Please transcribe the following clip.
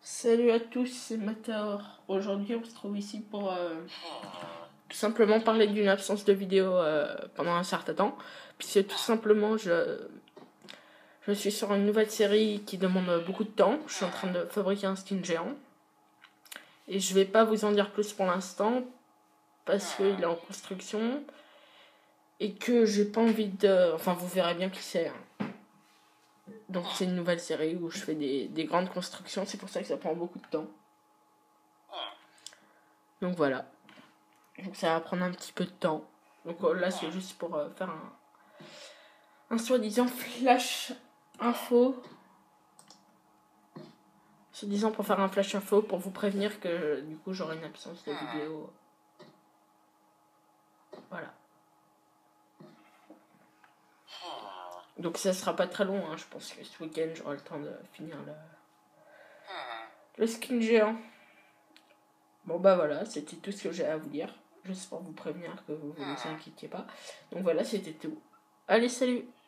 Salut à tous, c'est Matar. Aujourd'hui, on se trouve ici pour tout simplement parler d'une absence de vidéo pendant un certain temps. Puisque tout simplement, je suis sur une nouvelle série qui demande beaucoup de temps. Je suis en train de fabriquer un skin géant. Et je vais pas vous en dire plus pour l'instant, parce qu'il est en construction. Et que j'ai pas envie de... Enfin, vous verrez bien qui c'est. Donc c'est une nouvelle série où je fais des grandes constructions, c'est pour ça que ça prend beaucoup de temps. Donc voilà. Donc ça va prendre un petit peu de temps. Donc là c'est juste pour faire un soi-disant flash info. Soi-disant pour faire un flash info pour vous prévenir que du coup j'aurai une absence de vidéo. Voilà. Donc ça sera pas très long, hein. Je pense que ce week-end j'aurai le temps de finir le skin géant. Bon bah voilà, c'était tout ce que j'ai à vous dire. Juste pour vous prévenir que vous ne vous inquiétiez pas. Donc voilà, c'était tout. Allez, salut!